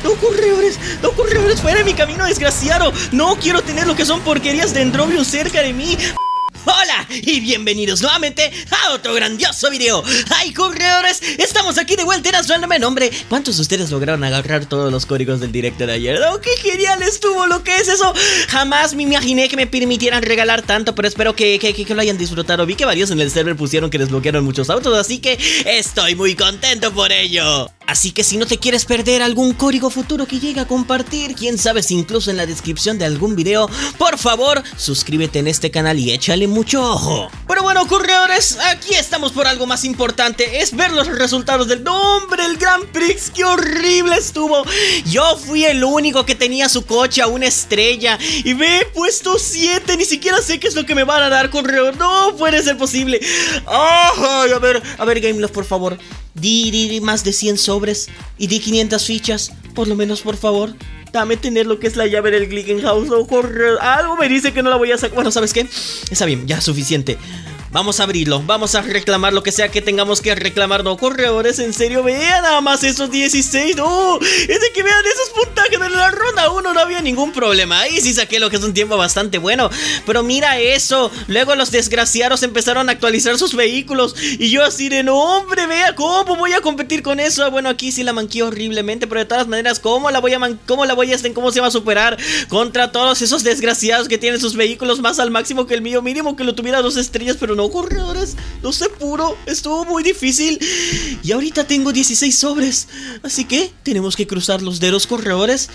no, corredores, fuera de mi camino, desgraciado. No quiero tener lo que son porquerías de Dendrobium cerca de mí. Hola y bienvenidos nuevamente a otro grandioso video. ¡Ay, corredores! Estamos aquí de vuelta en Azuéldame Nombre. ¿Cuántos de ustedes lograron agarrar todos los códigos del directo de ayer? ¡Oh, qué genial estuvo lo que es eso! Jamás me imaginé que me permitieran regalar tanto, pero espero que lo hayan disfrutado. Vi que varios en el server pusieron que desbloquearon muchos autos, así que estoy muy contento por ello. Así que si no te quieres perder algún código futuro que llegue a compartir, quién sabe si incluso en la descripción de algún video, por favor, suscríbete en este canal y échale mucho ojo. Pero bueno, corredores, aquí estamos por algo más importante, es ver los resultados del nombre, el Grand Prix. ¡Qué horrible estuvo! Yo fui el único que tenía su coche a una estrella y me he puesto 7, ni siquiera sé qué es lo que me van a dar, corredor. No puede ser posible. ¡Ay! A ver, Gameloft, por favor. Di más de 100 sobres y di 500 fichas, por lo menos, por favor. Dame tener lo que es la llave del Glickenhaus. No, corre. Algo me dice que no la voy a sacar. Bueno, ¿sabes qué? Está bien, ya suficiente. Vamos a abrirlo, vamos a reclamar lo que sea que tengamos que reclamar. No, corredores, en serio, vean nada más esos 16. No, es de que vean esos puntajes de la ronda 1. No había ningún problema. Ahí sí saqué lo que es un tiempo bastante bueno. Pero mira eso, luego los desgraciados empezaron a actualizar sus vehículos y yo así de, no hombre, vea cómo voy a competir con eso. Bueno, aquí sí la manqué horriblemente, pero de todas maneras, ¿cómo se va a superar contra todos esos desgraciados que tienen sus vehículos más al máximo que el mío? Mínimo que lo tuviera 2 estrellas, pero no, corredores, no sé, puro, estuvo muy difícil. Y ahorita tengo 16 sobres, así que tenemos que cruzar los dedos, corredores.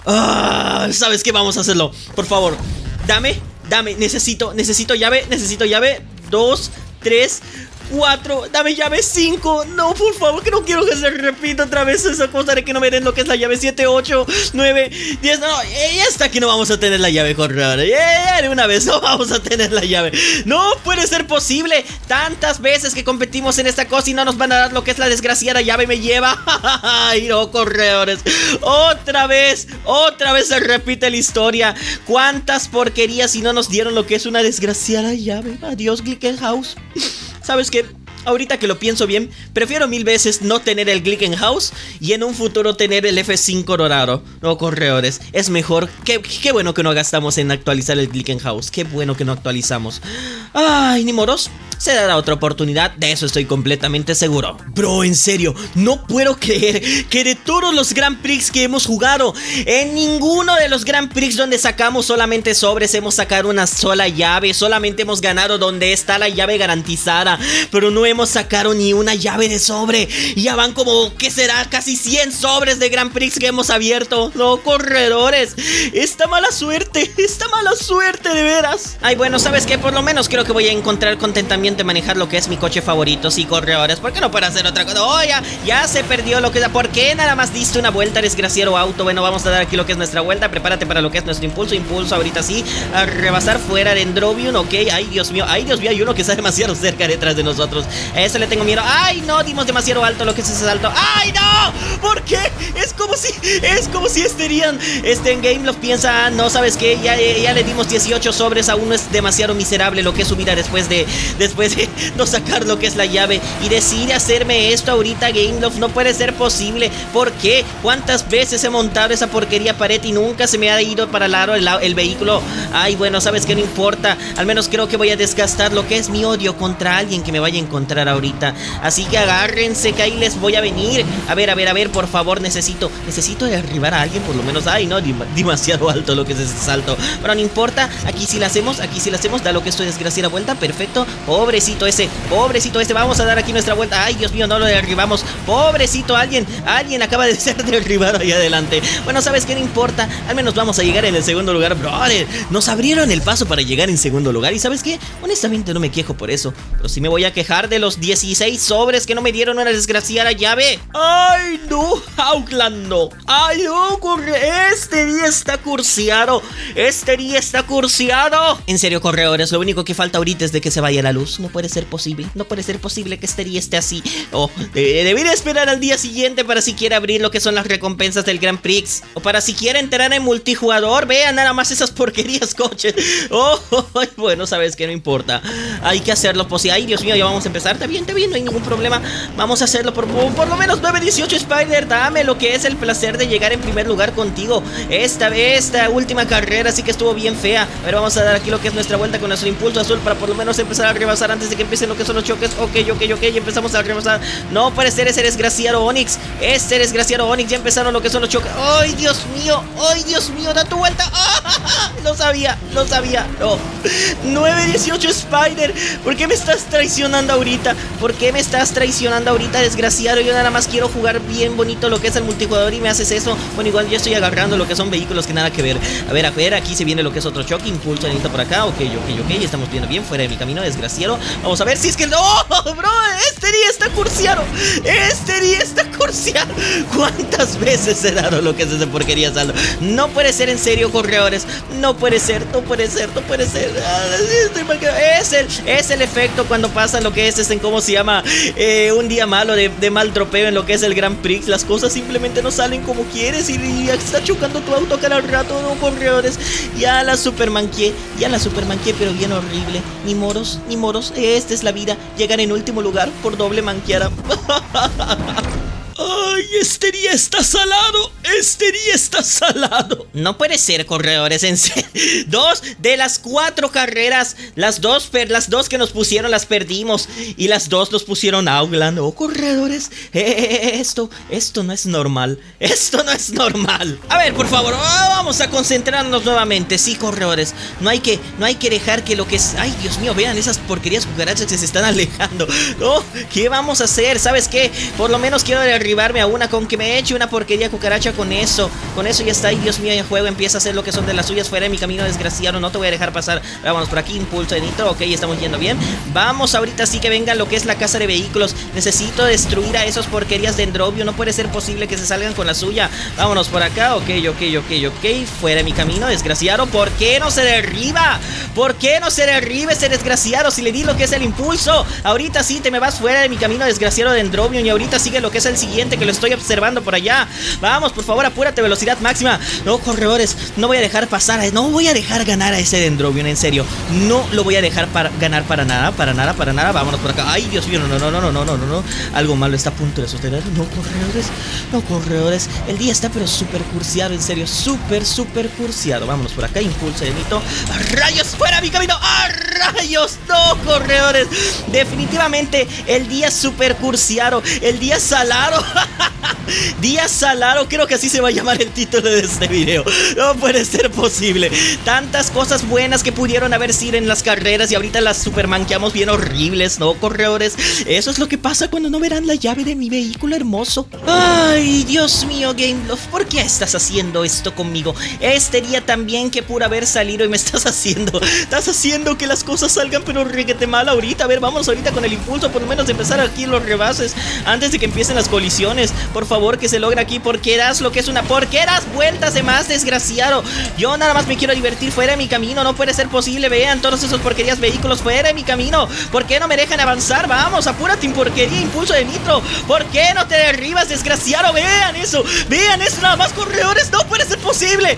¿Sabes qué? Vamos a hacerlo, por favor. Dame, necesito llave, 2, 3, 4, dame llave 5. No, por favor, que no quiero que se repita otra vez esa cosa de que no me den lo que es la llave 7, 8, 9, 10. No, ya está que no vamos a tener la llave, corredor. De una vez no vamos a tener la llave. No puede ser posible. Tantas veces que competimos en esta cosa y no nos van a dar lo que es la desgraciada llave. Me lleva. Ay, no, corredores. Otra vez se repite la historia. Cuántas porquerías y no nos dieron lo que es una desgraciada llave. Adiós, Glickenhaus. ¿Sabes qué? Ahorita que lo pienso bien, prefiero 1000 veces no tener el Glickenhaus y en un futuro tener el F5 dorado. No, corredores, es mejor. Qué bueno que no gastamos en actualizar el Glickenhaus. Qué bueno que no actualizamos. Ay, ni moros. Se dará otra oportunidad, de eso estoy completamente seguro. Bro, en serio, no puedo creer que de todos los Grand Prix que hemos jugado, en ninguno de los Grand Prix donde sacamos solamente sobres hemos sacado una sola llave. Solamente hemos ganado donde está la llave garantizada, pero no hemos sacado ni una llave de sobre. Ya van como, ¿qué será? Casi 100 sobres de Grand Prix que hemos abierto. No, corredores, esta mala suerte de veras. Ay, bueno, ¿sabes qué? Por lo menos creo que voy a encontrar contentamiento de manejar lo que es mi coche favorito. Sí, corredores, ¿por qué no puedo hacer otra cosa? Oh, ya se perdió lo que da. ¿Por qué nada más diste una vuelta, desgraciado auto? Bueno, vamos a dar aquí lo que es nuestra vuelta. Prepárate para lo que es nuestro impulso ahorita sí, a rebasar fuera de Dendrobium. Ok, ay Dios mío, hay uno que está demasiado cerca detrás de nosotros. A eso le tengo miedo. Ay, no, dimos demasiado alto lo que es ese salto. Ay, no, ¿por qué? Es como si estarían en Gameloft piensa, no, ¿sabes qué? Ya le dimos 18 sobres, aún no es demasiado miserable lo que es su vida después de no sacar lo que es la llave y decide hacerme esto ahorita. Gameloft, no puede ser posible. ¿Por qué? ¿Cuántas veces he montado esa porquería pared y nunca se me ha ido para el lado el vehículo? Ay, bueno, ¿sabes qué? No importa, al menos creo que voy a desgastar lo que es mi odio contra alguien que me vaya a encontrar ahorita, así que agárrense que ahí les voy a venir. A ver, por favor, necesito derribar a alguien por lo menos. Ay, no, demasiado alto lo que es ese salto, pero no importa, aquí sí la hacemos, da lo que estoy desgraciada vuelta, perfecto. Pobrecito ese, vamos a dar aquí nuestra vuelta. Ay, Dios mío, no lo derribamos. Pobrecito, alguien acaba de ser derribado ahí adelante. Bueno, ¿sabes qué? No importa, al menos vamos a llegar en el segundo lugar, brother. Nos abrieron el paso para llegar en segundo lugar y ¿sabes qué? Honestamente no me quejo por eso, pero sí me voy a quejar de los 16 sobres que no me dieron una desgraciada llave. Ay, no, Outland, no. Ay, no, corre. Este día está cursiado. En serio, corredores, lo único que falta ahorita es de que se vaya la luz. Dios, no puede ser posible. No puede ser posible que este día esté así. Oh, debería esperar al día siguiente para siquiera abrir lo que son las recompensas del Grand Prix. O para siquiera entrar en multijugador. Vean nada más esas porquerías coches. Oh, bueno, sabes que no importa. Hay que hacerlo posible. Ay, Dios mío, ya vamos a empezar. Está bien, no hay ningún problema. Vamos a hacerlo por lo menos 9-18, Spider. Dame lo que es el placer de llegar en primer lugar contigo. Esta última carrera sí que estuvo bien fea. A ver, vamos a dar aquí lo que es nuestra vuelta con nuestro impulso azul para por lo menos empezar a rebasar antes de que empiecen lo que son los choques. Ok, empezamos a rebasar. No puede ser ese desgraciado Onix. Ya empezaron lo que son los choques. Ay, Dios mío, da tu vuelta. ¡Ah! Lo sabía, no. 9-18, Spider. ¿Por qué me estás traicionando ahorita? Desgraciado? Yo nada más quiero jugar bien bonito lo que es el multijugador y me haces eso. Bueno, igual yo estoy agarrando lo que son vehículos que nada que ver. A ver, aquí se viene lo que es otro choque. Impulso, necesito por acá. Ok, estamos viendo bien, fuera de mi camino, desgraciado. Vamos a ver si es que... ¡No, bro! Este día está cursiado. ¿Cuántas veces he dado lo que es esa porquería saldo? No puede ser, en serio, corredores. No puede ser. Es el efecto cuando pasa lo que es ¿cómo se llama? Un día malo de mal tropeo en lo que es el Grand Prix. Las cosas simplemente no salen como quieres y está chocando tu auto cada rato, no, corredores. Ya la supermanqué, pero bien horrible. Ni moros. Esta es la vida, llegar en último lugar por doble manqueada. ¡Ay, este día está salado! No puede ser, corredores, en serio. 2 de las 4 carreras, las dos que nos pusieron las perdimos. Y las 2 nos pusieron Outland. Oh, corredores, esto no es normal. A ver, por favor, vamos a concentrarnos nuevamente. Sí, corredores, no hay que dejar que lo que es... Ay, Dios mío, vean esas porquerías cucarachas que se están alejando. Oh, ¿qué vamos a hacer? ¿Sabes qué? Por lo menos quiero derribarme a una, con que me eche una porquería cucaracha. Con eso ya está. Ay, Dios mío, el juego empieza a hacer lo que son de las suyas. Fuera de mi camino, desgraciado, no te voy a dejar pasar. Vámonos por aquí, impulso de nitro. Ok, estamos yendo bien. Vamos ahorita sí que venga lo que es la casa de vehículos. Necesito destruir a esos porquerías de Dendrobio. No puede ser posible que se salgan con la suya. Vámonos por acá. Ok. Fuera de mi camino, desgraciado. ¿Por qué no se derriba? Ese desgraciado? Si le di lo que es el impulso. Ahorita sí te me vas fuera de mi camino, desgraciado de Dendrobio. Y ahorita sigue lo que es el siguiente, que lo estoy observando por allá. Vamos, por favor, apúrate, velocidad máxima. No, corredores, no voy a dejar pasar, no voy a dejar ganar a ese Dendrobion, en serio. No lo voy a dejar ganar para nada. Vámonos por acá. Ay, Dios mío, no. Algo malo está a punto de suceder. No, corredores. El día está pero súper cursiado, en serio. Súper cursiado. Vámonos por acá, impulso de mito. ¡Rayos, fuera mi camino! ¡Ah, rayos! No, corredores. Definitivamente el día súper cursiado. El día salado. Día salado, creo que así se va a llamar el título de este video. No puede ser posible. Tantas cosas buenas que pudieron haber sido en las carreras y ahorita las supermanqueamos bien horribles, ¿no, corredores? Eso es lo que pasa cuando no verán la llave de mi vehículo hermoso. Ay, Dios mío, GameLove, ¿por qué estás haciendo esto conmigo? Este día también que pudo haber salido y me estás haciendo que las cosas salgan pero reguete mal ahorita. A ver, vamos ahorita con el impulso, por lo menos empezar aquí los rebases antes de que empiecen las colisiones. Por favor, que se logre aquí. ¿Por qué das lo que es una? ¿Por qué das vueltas de más, desgraciado? Yo nada más me quiero divertir. Fuera de mi camino, no puede ser posible. Vean todos esos porquerías vehículos fuera de mi camino. ¿Por qué no me dejan avanzar? Vamos, apúrate, porquería, impulso de nitro. ¿Por qué no te derribas, desgraciado? Vean eso nada más, corredores. No puede ser posible.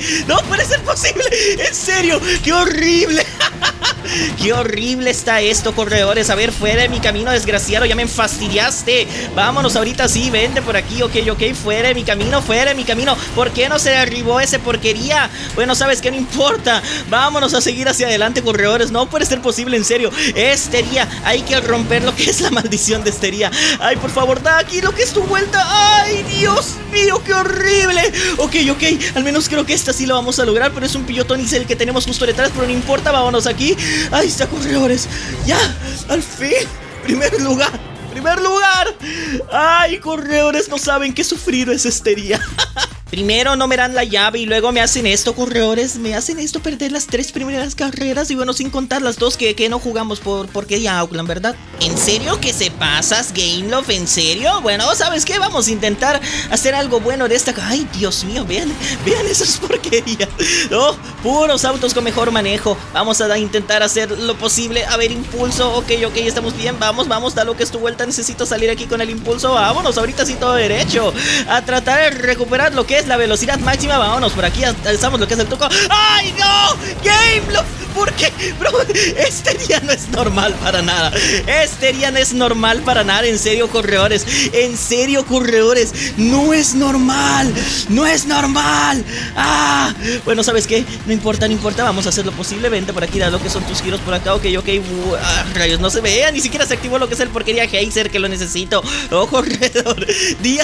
En serio, qué horrible. Qué horrible está esto, corredores. A ver, fuera de mi camino, desgraciado. Ya me fastidiaste. Vámonos ahorita sí, vente por aquí. Ok, fuera de mi camino. ¿Por qué no se derribó ese porquería? Bueno, sabes que no importa. Vámonos a seguir hacia adelante, corredores. No puede ser posible, en serio. Este día hay que romper lo que es la maldición de este día. Ay, por favor, da aquí lo que es tu vuelta. Ay, Dios mío, qué horrible. Ok, al menos creo que esta sí lo vamos a lograr. Pero es un pillotón y el que tenemos justo detrás. Pero no importa, vámonos aquí. Ahí está, corredores. Ya, al fin. Primer lugar. Ay, corredores, no saben qué sufrido es este día. Primero no me dan la llave y luego me hacen esto, corredores. Me hacen esto, perder las 3 primeras carreras. Y bueno, sin contar las 2 que no jugamos porque ya Auckland, ¿verdad? ¿En serio que se pasas, Gameloft? ¿En serio? Bueno, ¿sabes qué? Vamos a intentar hacer algo bueno de esta... Ay, Dios mío, vean esas porquerías. No, puros autos con mejor manejo. Vamos a intentar hacer lo posible. A ver, impulso, ok, estamos bien. Vamos, da lo que es tu vuelta. Necesito salir aquí con el impulso. Vámonos, ahorita sí todo derecho. A tratar de recuperar lo que es la velocidad máxima. Vámonos, por aquí alzamos lo que es el truco. ¡Ay, no! ¡Gameloft! ¿Por qué? Bro, este día no es normal para nada. Este día no es normal para nada. En serio, corredores. En serio, corredores. No es normal. No es normal. Ah, bueno, ¿sabes qué? No importa. Vamos a hacer lo posible. Vente por aquí, da lo que son tus giros por acá. Ok. Rayos, no se vea. Ni siquiera se activó lo que es el porquería geyser, que lo necesito. Oh, corredor. Día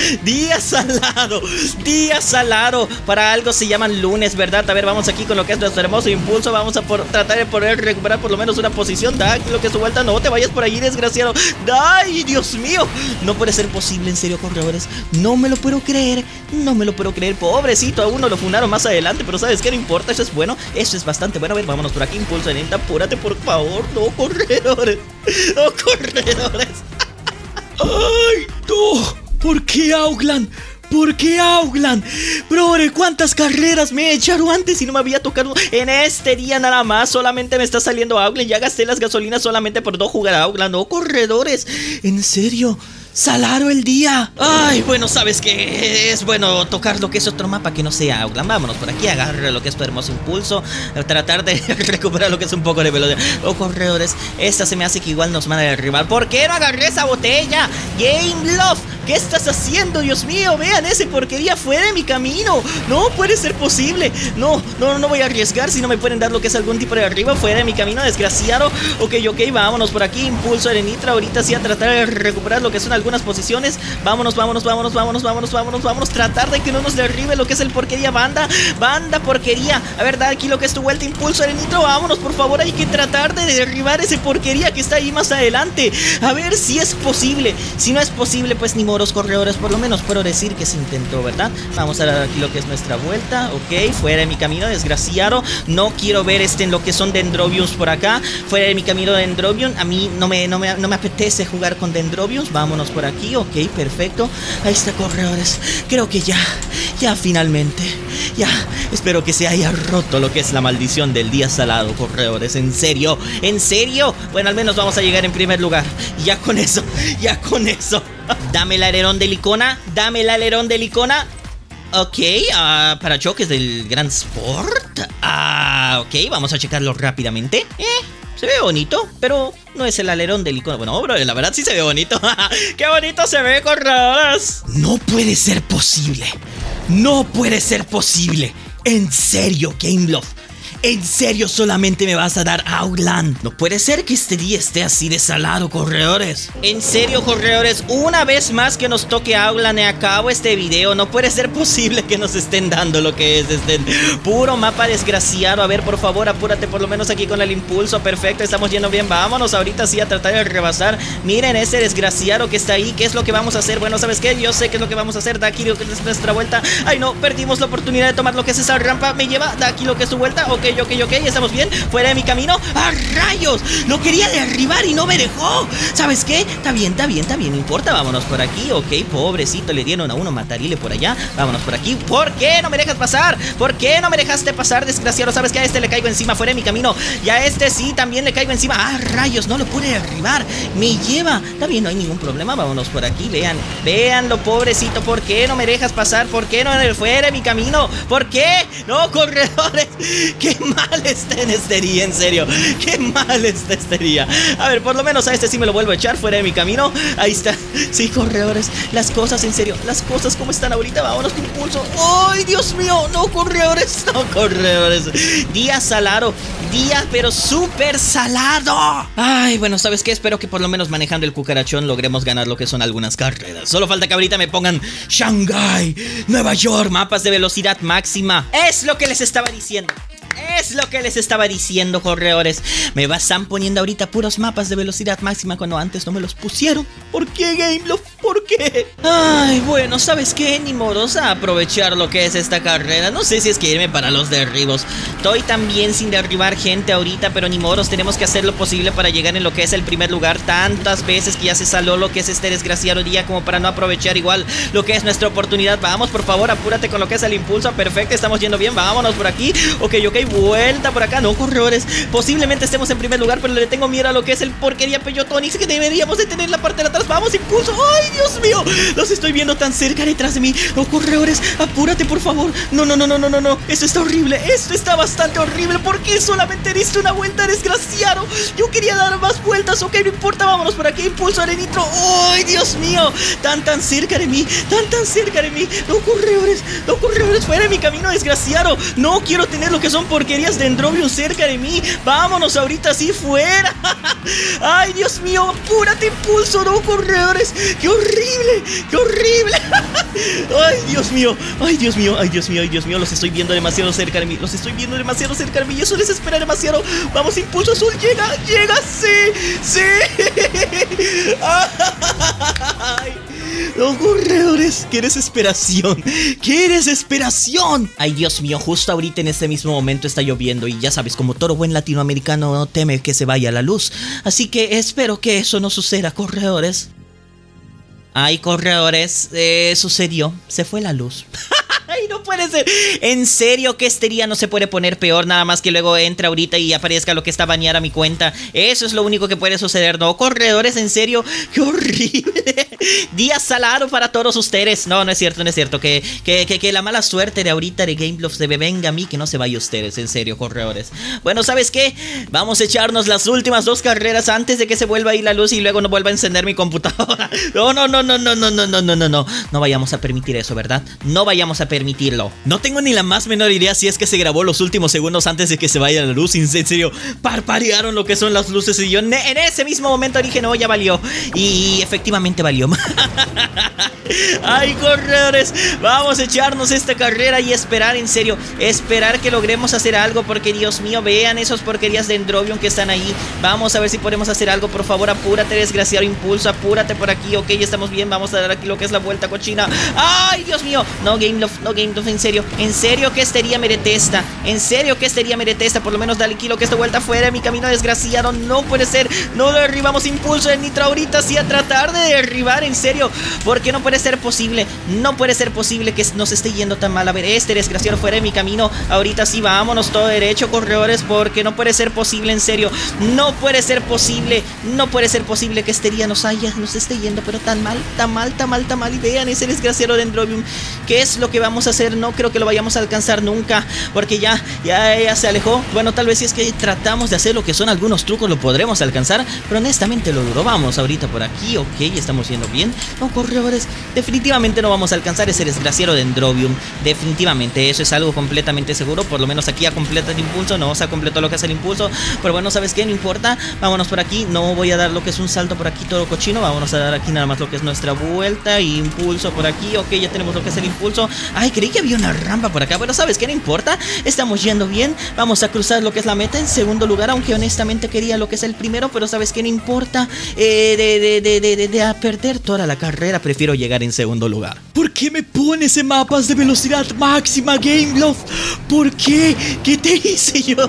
salado. Para algo se llaman lunes, ¿verdad? A ver, vamos aquí con lo que es nuestro hermoso impulso. Vamos a tratar de poder recuperar por lo menos una posición. Da lo que es tu vuelta. No te vayas por allí, desgraciado. Ay, Dios mío. No puede ser posible, en serio, corredores. No me lo puedo creer. Pobrecito, a uno lo fundaron más adelante. Pero ¿sabes qué? No importa, eso es bueno. Eso es bastante bueno. A ver, vámonos por aquí. Impulso de lenta. Apúrate, por favor. No, corredores. Ay, no. ¿Por qué Auckland? Brother, ¿cuántas carreras me he echado antes y no me había tocado en este día nada más? Solamente me está saliendo Auckland. Ya gasté las gasolinas solamente por no jugar a Auckland. No, corredores. En serio. Salado el día. Ay, bueno, ¿sabes qué? Es bueno tocar lo que es otro mapa que no sea Auckland. Vámonos por aquí, agarre lo que es tu hermoso impulso. Tratar de recuperar lo que es un poco de velocidad. Oh, corredores, esta se me hace que igual nos van a derribar. ¿Por qué no agarré esa botella? Gameloft, ¿qué estás haciendo? Dios mío, vean ese porquería fuera de mi camino. No puede ser posible. No voy a arriesgar si no me pueden dar lo que es algún tipo de arriba fuera de mi camino, desgraciado. Ok, vámonos por aquí. Impulso de nitra. Ahorita sí a tratar de recuperar lo que son algunas posiciones. Vámonos. Tratar de que no nos derribe lo que es el porquería banda porquería. A ver, da aquí lo que es tu vuelta. Impulso de nitro. Vámonos, por favor. Hay que tratar de derribar ese porquería que está ahí más adelante. A ver si es posible. Si no es posible, pues ni moros, corredores. Por lo menos puedo decir que se intentó, ¿verdad? Vamos a dar aquí lo que es nuestra vuelta. Ok, fuera de mi camino, desgraciado. No quiero ver en lo que son Dendrobiums por acá. Fuera de mi camino de Dendrobium. A mí no me apetece jugar con Dendrobiums. Vámonos por aquí. Ok, perfecto. Ahí está, corredores. Creo que ya finalmente. Ya, espero que se haya roto lo que es la maldición del día salado, corredores. En serio. Bueno, al menos vamos a llegar en primer lugar. Ya con eso. Dame el alerón de Licona. Ok, para choques del Gran Sport. Ok, vamos a checarlo rápidamente. Se ve bonito, pero no es el alerón del icono. Bueno, bro, la verdad sí se ve bonito. ¡Qué bonito se ve, corredores! No puede ser posible. En serio, Gameloft. ¿En serio solamente me vas a dar Auckland? No puede ser que este día esté así de salado, corredores. En serio, corredores, una vez más que nos toque Auckland, acabo este video. No puede ser posible que nos estén dando lo que es puro mapa desgraciado. A ver, por favor, apúrate por lo menos aquí con el impulso. Perfecto, estamos yendo bien. Vámonos ahorita sí a tratar de rebasar. Miren ese desgraciado que está ahí. ¿Qué es lo que vamos a hacer? Bueno, ¿sabes qué? Yo sé qué es lo que vamos a hacer. Da aquí lo que es nuestra vuelta. Ay, no, perdimos la oportunidad de tomar lo que es esa rampa. Me lleva, da aquí lo que es su vuelta. Ok, estamos bien, fuera de mi camino. ¡Ah, rayos! Lo quería derribar y no me dejó. ¿Sabes qué? Está bien, no importa, vámonos por aquí. Ok, pobrecito, le dieron a uno matarile por allá. Vámonos por aquí. ¿Por qué no me dejas pasar? ¿Por qué no me dejaste pasar, desgraciado? ¿Sabes qué? A este le caigo encima, fuera de mi camino. Y a este sí, también le caigo encima. ¡Ah, rayos! No lo pude derribar. Me lleva. Está bien, no hay ningún problema. Vámonos por aquí, véanlo, pobrecito. ¿Por qué no me dejas pasar? ¿Por qué no fuera de mi camino? ¿Por qué? No, corredores. ¡Qué mal está en este día, en serio! ¡Qué mal está este día! A ver, por lo menos a este sí me lo vuelvo a echar fuera de mi camino. Ahí está. Sí, corredores, las cosas, en serio, las cosas como están ahorita. Vámonos con impulso. ¡Ay, Dios mío! No, corredores, día salado. Día, pero súper salado. Ay, bueno, ¿sabes qué? Espero que por lo menos manejando el cucarachón logremos ganar lo que son algunas carreras. Solo falta que ahorita me pongan Shanghái, Nueva York, mapas de velocidad máxima. Es lo que les estaba diciendo. Es lo que les estaba diciendo, corredores. Me están poniendo ahorita puros mapas de velocidad máxima cuando antes no me los pusieron. ¿Por qué, Gameloft? ¿Por qué? Ay, bueno, ¿sabes qué? Ni modos a aprovechar lo que es esta carrera. No sé si es que irme para los derribos. Estoy también sin derribar gente ahorita, pero ni modos, tenemos que hacer lo posible para llegar en lo que es el primer lugar. Tantas veces que ya se saló lo que es este desgraciado día como para no aprovechar igual lo que es nuestra oportunidad. Vamos, por favor, apúrate con lo que es el impulso. Perfecto, estamos yendo bien, vámonos por aquí. Ok, vuelta por acá. No, corredores, posiblemente estemos en primer lugar, pero le tengo miedo a lo que es el porquería Peyotonix, que deberíamos de tener la parte de atrás. Vamos, impulso. Ay, Dios mío, los estoy viendo tan cerca detrás de mí. No, corredores, apúrate, por favor. No, esto está horrible, esto está bastante horrible. ¿Por qué solamente diste una vuelta, desgraciado? Yo quería dar más vueltas. Ok, no importa, vámonos por aquí. Impulso de nitro. Ay, Dios mío, tan cerca de mí, tan cerca de mí. No, corredores, fuera de mi camino, desgraciado. No quiero tener lo que son porquerías de Dendrobium cerca de mí. Vámonos ahorita sí, fuera. Ay, Dios mío, apúrate, impulso. No, corredores, qué horrible, qué horrible. Ay, Dios mío, los estoy viendo demasiado cerca de mí. Y eso desespera demasiado. Vamos, impulso azul, llega, sí. Ay, no, corredores, qué desesperación. Ay, Dios mío, justo ahorita en este mismo momento está lloviendo. Y ya sabes, como todo buen latinoamericano, no teme que se vaya la luz. Así que espero que eso no suceda, corredores. Ay, corredores, sucedió, se fue la luz. Ay, no puede ser. En serio que este día no se puede poner peor. Nada más que luego entre ahorita y aparezca lo que está baneada mi cuenta. Eso es lo único que puede suceder. No, corredores, en serio, qué horrible. Día salado para todos ustedes. No es cierto. Que la mala suerte de ahorita de Gameloft se me venga a mí, que no se vaya ustedes. En serio, corredores. Bueno, ¿sabes qué? Vamos a echarnos las últimas 2 carreras antes de que se vuelva a ir la luz y luego no vuelva a encender mi computadora. No. No vayamos a permitir eso, ¿verdad? No vayamos a permitirlo. No tengo ni la más menor idea si es que se grabó los últimos segundos antes de que se vaya la luz. En serio, parpadearon lo que son las luces y yo en ese mismo momento dije, no, ya valió. Y efectivamente valió. Ay, corredores, vamos a echarnos esta carrera y esperar, en serio, esperar que logremos hacer algo, porque Dios mío, vean esos porquerías de Dendrobium que están ahí. Vamos a ver si podemos hacer algo, por favor, apúrate, desgraciado impulso, apúrate por aquí. Ok, ya estamos bien, vamos a dar aquí lo que es la vuelta cochina. Ay, Dios mío, no, Gameloft, en serio que este día me detesta. Por lo menos dale aquí lo que esta vuelta fuera de mi camino, desgraciado. No puede ser, no derribamos impulso de nitro ahorita, sí, a tratar de derribar, en serio, porque no puede ser posible que nos esté yendo tan mal. A ver, este desgraciado fuera de mi camino, ahorita sí, vámonos todo derecho, corredores, porque no puede ser posible, en serio, no puede ser posible que este día nos esté yendo, pero tan mal, y vean ese desgraciado Dendrobium. ¿Qué es lo que vamos a hacer? No creo que lo vayamos a alcanzar nunca, porque ya se alejó. Bueno, tal vez si es que tratamos de hacer lo que son algunos trucos lo podremos alcanzar, pero honestamente lo dudo. Vamos ahorita por aquí, ok, estamos yendo bien. No, corredores, definitivamente no vamos a alcanzar ese desgraciado Dendrobium. Definitivamente, eso es algo completamente seguro. Por lo menos aquí ya completa el impulso. No se ha completado lo que es el impulso, pero bueno, ¿sabes qué? No importa, vámonos por aquí. No voy a dar lo que es un salto por aquí todo cochino. Vámonos a dar aquí nada más lo que es nuestra vuelta y impulso por aquí. Ok, ya tenemos lo que es el impulso. Ay, creí que había una rampa por acá. Bueno, ¿sabes qué? No importa, estamos yendo bien. Vamos a cruzar lo que es la meta en segundo lugar, aunque honestamente quería lo que es el primero, pero ¿sabes qué? No importa. A perder toda la carrera, prefiero llegar en segundo lugar. ¿Por qué me pones en mapas de velocidad máxima, Gameloft? ¿Por qué? ¿Qué te hice yo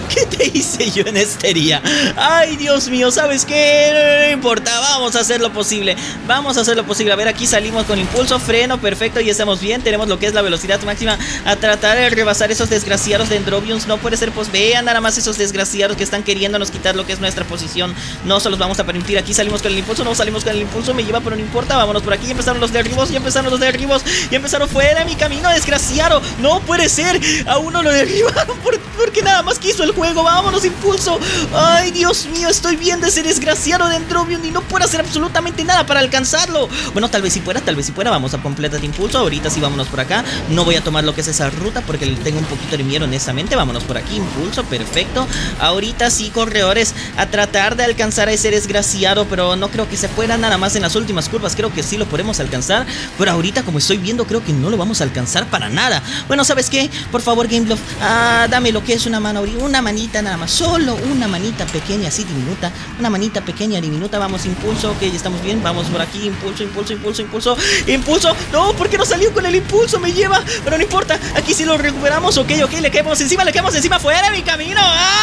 en este día? Ay, Dios mío, ¿sabes qué? No importa, vamos a hacer lo posible. A ver, aquí salimos con impulso, freno, perfecto, y estamos bien. Tenemos lo que es la velocidad máxima. A tratar de rebasar esos desgraciados Dendrobiums. No puede ser, pues vean nada más esos desgraciados que están queriéndonos quitar lo que es nuestra posición. No se los vamos a permitir. Aquí salimos con el impulso, no salimos con el impulso, me lleva, pero no importa. Vámonos por aquí, empezaron los derribos, y empezaron fuera de mi camino, desgraciado. No puede ser, a uno lo derribaron porque nada más quiso el juego. Vámonos, impulso. Ay, Dios mío, estoy viendo ese desgraciado Dendrobium y no puedo hacer absolutamente nada para alcanzarlo. Bueno, tal vez si pueda, vamos a completar impulso. Ahorita sí, vámonos por acá. No voy a tomar lo que es esa ruta porque le tengo un poquito de miedo, honestamente. Vámonos por aquí, impulso, perfecto. Ahorita sí, corredores, a tratar de alcanzar a ese desgraciado, pero no creo que se pueda nada más en las últimas curvas. Creo que sí lo podemos alcanzar. alcanzar, pero ahorita como estoy viendo creo que no lo vamos a alcanzar para nada. Bueno, ¿sabes qué? Por favor, GameLoft, dame lo que es una mano, una manita nada más, solo una manita pequeña, así diminuta, una manita pequeña, diminuta. Vamos, impulso, ok, ya estamos bien, vamos por aquí, impulso, impulso, impulso, impulso, impulso. No, ¿por qué no salió con el impulso? Me lleva, pero no importa, aquí sí lo recuperamos, ok, le caemos encima, fuera de mi camino.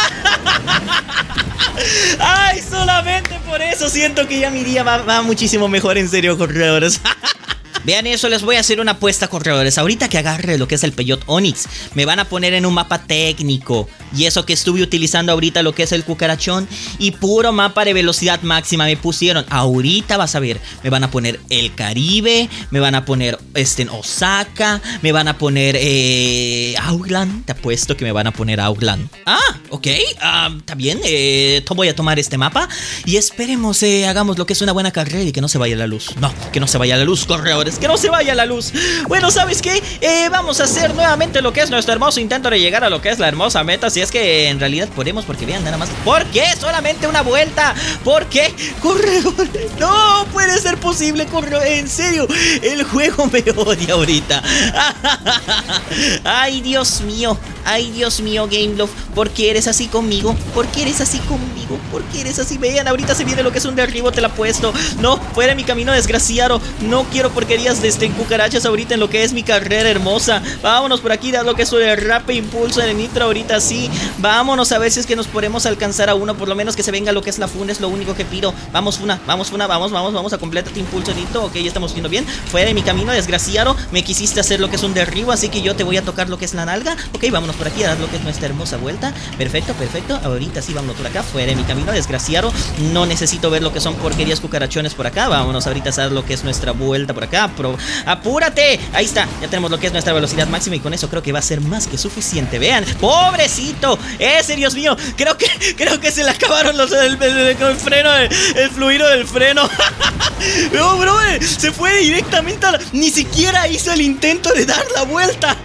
Ay, solamente por eso siento que ya mi día va muchísimo mejor, en serio, corredores. Vean eso, les voy a hacer una apuesta, corredores. Ahorita que agarre lo que es el Peugeot Onix, me van a poner en un mapa técnico. Y eso que estuve utilizando ahorita, lo que es el cucarachón. Y puro mapa de velocidad máxima me pusieron. Ahorita vas a ver, me van a poner el Caribe, me van a poner Osaka, me van a poner Auckland. Te apuesto que me van a poner Auckland. Ok, está bien. Voy a tomar este mapa y esperemos hagamos lo que es una buena carrera y que no se vaya la luz. No, que no se vaya la luz, corredores. Que no se vaya la luz. Bueno, ¿sabes qué? Vamos a hacer nuevamente lo que es nuestro hermoso intento de llegar a lo que es la hermosa meta. Si es que en realidad podemos, porque vean nada más. ¿Por qué? Solamente una vuelta. ¿Por qué? Corredores. No puede ser posible, corredores. En serio, el juego me odia ahorita. Ay, Dios mío. Ay, Dios mío, GameLoft. ¿Por qué eres así conmigo? ¿Por qué eres así conmigo? ¿Por qué eres así? Vean, ahorita se viene lo que es un derribo, te la apuesto. No, fuera de mi camino, desgraciado. No quiero porquerías de cucarachas ahorita en lo que es mi carrera hermosa. Vámonos por aquí, dado lo que es el rape impulso de nitro ahorita sí. Vámonos a ver si es que nos podemos alcanzar a uno. Por lo menos que se venga lo que es la funda, es lo único que pido. Vamos, Funa, vamos, vamos a completar impulso de nitro. Ok, ya estamos viendo bien. Fuera de mi camino, desgraciado. Me quisiste hacer lo que es un derribo, así que yo te voy a tocar lo que es la nalga. Ok, vámonos por aquí a dar lo que es nuestra hermosa vuelta. Perfecto, perfecto. Ahorita sí, vámonos por acá. Fuera de mi camino, desgraciado. No necesito ver lo que son porquerías cucarachones por acá. Vámonos ahorita a dar lo que es nuestra vuelta por acá. ¡Apúrate! Ahí está. Ya tenemos lo que es nuestra velocidad máxima y con eso creo que va a ser más que suficiente. Vean, pobrecito. Ese, Dios mío. Creo que se le acabaron el freno, el fluido del freno. No, bro, se fue directamente ni siquiera hizo el intento de dar la vuelta.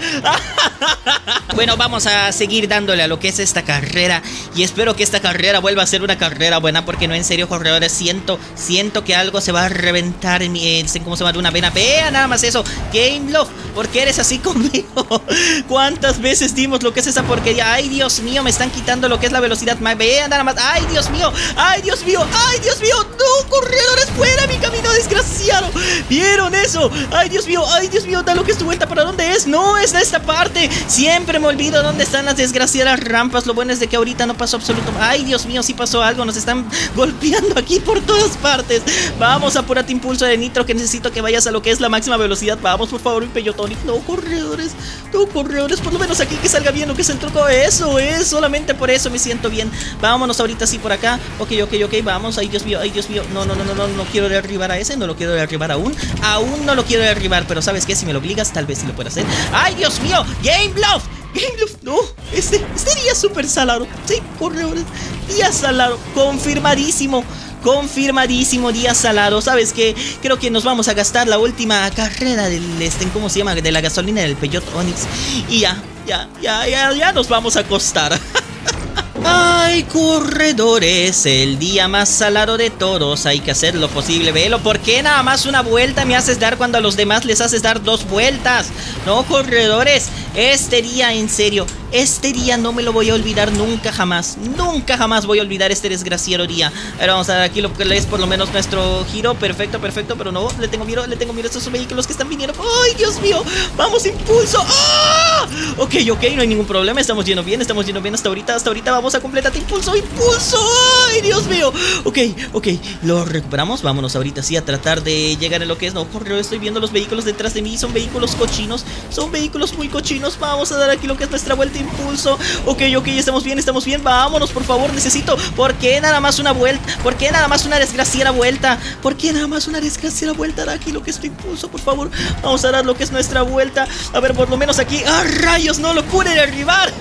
Bueno, vamos a seguir dándole a lo que es esta carrera y espero que esta carrera vuelva a ser una carrera buena, porque no, en serio, corredores, siento que algo se va a reventar en mi, ¿cómo se llama? Una vena. Vea nada más eso. GameLoft, ¿por qué eres así conmigo? ¿Cuántas veces dimos lo que es esa porquería? Ay, Dios mío, me están quitando lo que es la velocidad. Vea nada más. Ay, Dios mío, ay, Dios mío, ay, Dios mío. No, corredores, fuera mi camino, desgraciado. ¿Vieron eso? Ay, Dios mío, da lo que es tu vuelta. ¿Para dónde es? No, es de esta parte. Siempre me olvido dónde están las desgraciadas rampas. Lo bueno es de que ahorita no pasó absoluto. Ay, Dios mío, sí pasó algo. Nos están golpeando aquí por todas partes. Vamos, apúrate, impulso de nitro, que necesito que vayas a lo que es la máxima velocidad. Vamos, por favor, mi Peugeot Onix. No, corredores, por lo menos aquí que salga bien lo que es el truco. Eso es, solamente por eso me siento bien. Vámonos ahorita sí por acá. Ok, vamos. Ay, Dios mío, no quiero derribar a ese. No lo quiero derribar aún no lo quiero derribar, pero ¿sabes qué? Si me lo obligas, tal vez sí lo puedo hacer. Ay, Dios mío, GameLoft, no, este día súper salado. Sí, corredores, día salado, confirmadísimo, día salado. ¿Sabes qué? Creo que nos vamos a gastar la última carrera del, ¿cómo se llama? De la gasolina del Peugeot Onix. Y ya nos vamos a acostar. Ay, corredores, el día más salado de todos. Hay que hacer lo posible. Velo, ¿por qué nada más una vuelta me haces dar cuando a los demás les haces dar 2 vueltas? No, corredores, este día, en serio, este día no me lo voy a olvidar nunca jamás. Nunca jamás voy a olvidar este desgraciado día. A ver, vamos a dar aquí lo que es por lo menos nuestro giro. Perfecto, pero no, le tengo miedo a estos vehículos que están viniendo. Ay, Dios mío, vamos, impulso. ¡Ah! Ok, no hay ningún problema, estamos yendo bien hasta ahorita, vamos a completar impulso. Ay, Dios mío. Ok, lo recuperamos. Vámonos ahorita sí a tratar de llegar a lo que es. No, correo, estoy viendo los vehículos detrás de mí, son vehículos cochinos, son vehículos muy cochinos. Vamos a dar aquí lo que es nuestra vuelta impulso. Ok, estamos bien, vámonos, por favor, necesito. ¿Por qué nada más una vuelta? ¿Por qué nada más una desgraciada vuelta? Dar aquí lo que es tu impulso, por favor. Vamos a dar lo que es nuestra vuelta. A ver, por lo menos aquí. ¡Ah, rayos! No lo pude derribar.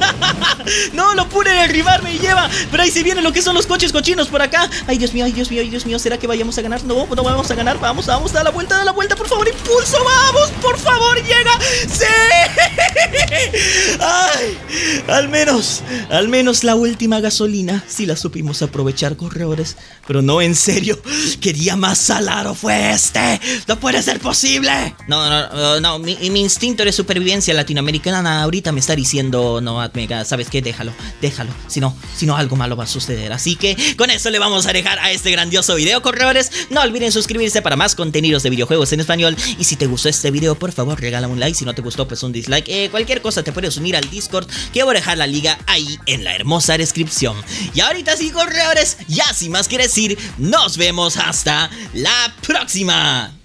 Me lleva. Pero ahí se vienen lo que son los coches cochinos por acá. Ay, Dios mío, ¿será que vayamos a ganar? No vamos a ganar. Vamos, da la vuelta, por favor, impulso. Vamos, por favor, llega. ¡Sí! Al menos la última gasolina sí la supimos aprovechar, corredores. Pero no, en serio, ¿qué día más salado fue este? ¡No puede ser posible! No, mi instinto de supervivencia latinoamericana ahorita me está diciendo, no, Atmega, ¿sabes qué? Déjalo. Si no, algo malo va a suceder. Así que con eso le vamos a dejar a este grandioso video, corredores. No olviden suscribirse para más contenidos de videojuegos en español. Y si te gustó este video, por favor, regálame un like. Si no te gustó, pues un dislike. Cualquier cosa te puedes unir al Discord, que voy a dejar la liga ahí en la hermosa descripción. Y ahorita sí, corredores, ya sin más que decir, nos vemos hasta la próxima.